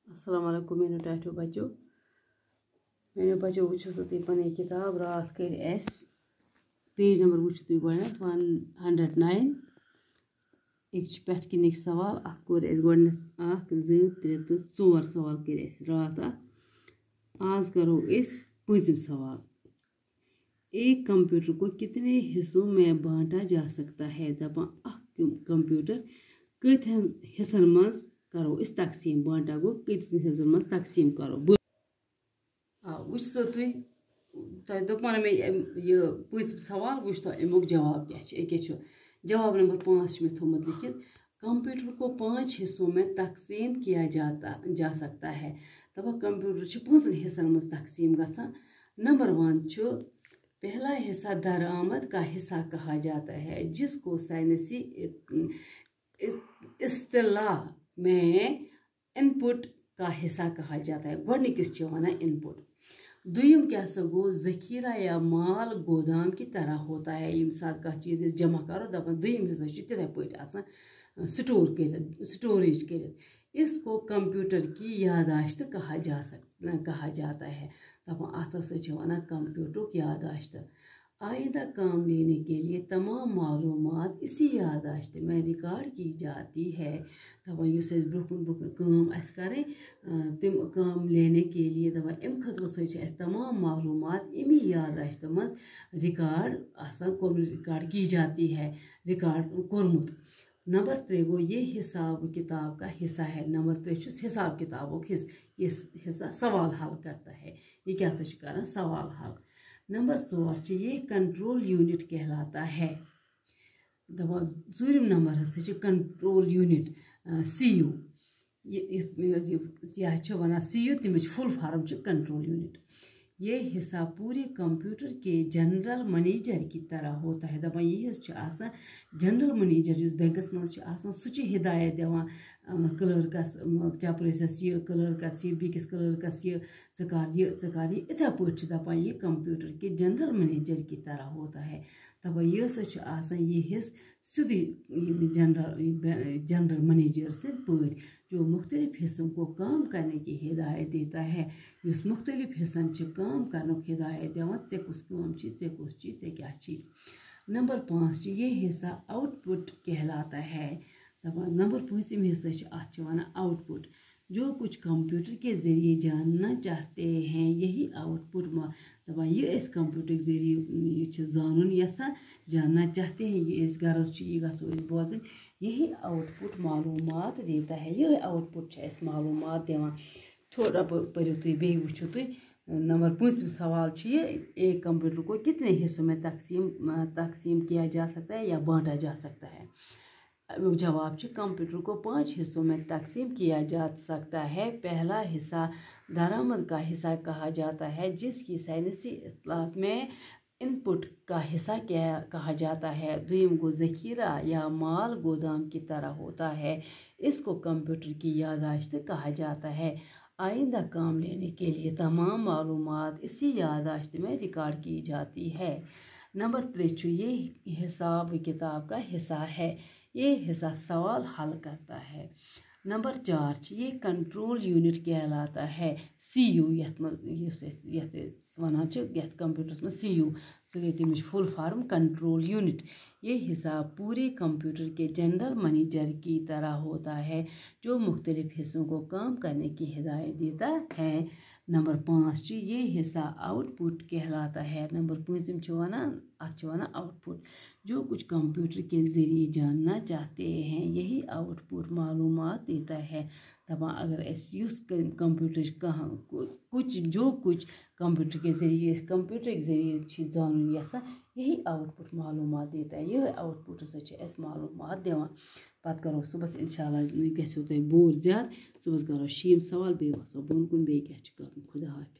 السلام علیکم میانو ٹاٹھو بچو میانو بچو وچھو سا تھی پنی کتاب رات کر اس پیج نمبر وچھو تھی گۄڈنیٚتھ 109 ایک پٮ۪ٹھ کِنِک سوال اتھ کوٚر اس گۄڈنیٚتھ 1 2 3 تہٕ 4 سوال کٔر اس رات اتھ آز کرو اس پٲنٛژِم سوال ایک کمپیوٹر کو کتنے حصوں میں بانٹا جا سکتا ہے دپان اکھ کمپیوٹر کۭتہن حصن منٛز کرو اس تقسیم بانٹا گو کۭتِس حصن منٛز تقسیم کرو وٕچھتو تُہۍ تۄہہِ دوٚپمو نہ مےٚ یہِ پٲنٛژِم سوال وٕچھتو امیُک جواب کیٛاہ چھُ أکیٛاہ چھُ جواب نمبر 5 چھُ مےٚ تھوٚمُت لیکھِتھ کمپیوٹر کو 5 حصوں میں تقسیم کیا جا سکتا ہے دپان کمپیوٹر چھُ 5 حصن منٛز تقسیم گژھان نمبر 1 چھُ پہلا حصہ درآمد کا حصہ کہا جاتا ہے جس کو سائنسی اصطلاح میں ان پٹ کا حصہ کہا جاتا ہے گۄڈنِکِس چھِ وَنان ان پٹ دوٚیِم کیٛاہ سا گوٚو ذخیرہ یا مال گودام کی طرح ہوتا ہے ییٚمہِ ساتہٕ کانٛہہ چیٖز أسۍ جمع کرو دپان دوٚیِم حصہ چھُ تِتھے پٲٹھۍ آسان سٹور کٔرِتھ سٹوریج کٔرِتھ اس کو کمپیوٹر کی یاداشت کہا جاتا ہے دپان اتھ ہسا چھِ ونان کمپیوٹرُک یاداشت آئندہ کام لینے کے لیے تمام معلومات اسی یاداشت میں ریکارڈ کی جاتی ہے دپان یُس اَسہِ برونٛہہ کُن کٲم آسہِ کَرٕنۍ تِم کام لینے کے لیے دپان امہِ خٲطرٕ ہسا چھِ اَسہِ تمام معلومات امی یاداشت منٛز ریکارڈ آسان ریکارڈ کی جاتی ہے ریکارڈ کوٚرمُت نمبر 3 گو یہ حساب کتاب کا حصہ ہے نمبر 3 چھُس حساب کتابُک حصہٕ یہ حصہ سوال حل کرتا ہے یہ کیٛاہ سا چھُ کران سوال حل نمبر 4 چھِ یہ کنٹرول یونٹ کہلاتا ہے دپان ژوٗرِم نمبر ہسا چھِ کنٹرول یونٹ سی یوٗ یہ چھِ ونان سی یوٗ تمِچ فل فارم چھِ کنٹرول یونٹ یہ حصہ پورے کمپیوٹر کے جنرل منیجر کی طرح ہوتا ہے دپان یہ حصہ چھُ آسان جنرل منیجر یُس بینکس منٛز چھُ آسان سُہ چھُ ہدایت دِوان کلرکس چپرٲسِس یہِ کلرکس یہِ بیٚکِس کلرکس یہِ ژٕ کر یہِ یِتھے پٲٹھۍ چھِ دپان یہ کمپیوٹر کے جنرل منیجر کی طرح ہوتا ہے دپان یہ ہسا چھُ آسان یہ حصہٕ سیودٕے جنرل منیجر سٕنٛدۍ پٲٹھۍ جو مختلف حصوں کو کام کرنے کی ہدایت دیتا ہے یُس مختلف حصن چھِ کام کرنُک ہدایت دِوان ژےٚ کُس کٲم چھِ ژےٚ کُس چھِ ژےٚ کیٛاہ چھِ نمبر 5 چھِ یہ حصہ آؤٹ پٹ کہلاتا ہے دپان نمبر 5 حصہ چھِ اتھ چھِ ونان آؤٹ پٹ جو کچھ کمپیوٹر کے ذریعے جاننا چاہتے ہیں یہی آؤٹ پٹ دپان یہ أسۍ کمپیوٹر ذریعے یہ چھِ زانُن یژھان جاننا چاہتے ہیں یہ أسۍ غرض چھُ یہِ گژھو أسۍ بوزٕنۍ یہی آؤٹ پٹ معلومات دیتا ہے یہے آؤٹ پٹ چھُ اَسہِ معلومات دِوان تھوڑا پٔرِو تُہۍ بیٚیہِ وٕچھِو تُہۍ نمبر 5 سوال چھُ یہ ایک کمپیوٹر کو کتنے حصوں میں تقسیم کیا جا سکتا ہے یا بانٹا جا سکتا ہے جواب چھُ کمپیوٹر کو 5 حصوں میں تقسیم کیا جا سکتا ہے پہلا حصہ درآمد کا حصہ کہا جاتا ہے جس کی سائنسی اصطلاح میں ان پٹ کا حصہ کہا جاتا ہے دویم کو ذخیرہ یا مال گودام کی طرح ہوتا ہے اس کو کمپیوٹر کی یاداشت کہا جاتا ہے آئندہ کام لینے کے لیے تمام معلومات اسی یاداشت میں ریکارڈ کی جاتی ہے نمبر 3 یہ حساب کتاب کا حصہ ہے یہ حصہ سوال حل کرتا ہے نمبر 4 یہ کنٹرول یونٹ کہلاتا ہے سی یوٗ یتھ ونان چھِ یتھ کمپیوٹرس منٛز سی یوٗ سُہ گٔے تمِچ فل فارم کنٹرول یونٹ یہ حصہ پورے کمپیوٹر کے جنرل منیجر کی طرح ہوتا ہے جو مختلف حصوں کو کام کرنے کی ہدایت دیتا ہے نمبر 5 یہ حصہ آؤٹ پٹ کہلاتا ہے نمبر 5 چھِ ونان اتھ چھِ ونان آؤٹ پٹ جو کچھ کمپیوٹر کے ذریعے جاننا چاہتے ہیں یہی آؤٹ پٹ معلومات دیتا ہے دپان اگر أسۍ یُس کمپیوٹر جو کچھ کمپیوٹر کے ذریعے کمپیوٹر کے ذریعے چھِ زانُن یژھان یہی آؤٹ پٹ معلومات دیتا ہے یہے آؤٹ پٹ ہسا چھِ اَسہِ معلومات دِوان پتہٕ کرو صُبحس انشاءاللہ گژھیو تۄہہِ بور زیادٕ صُبحس کرو شیٖم سوال بیٚیہِ وَسو بۄن کُن بیٚیہِ کیٛاہ چھِ کرُن خدا حافظ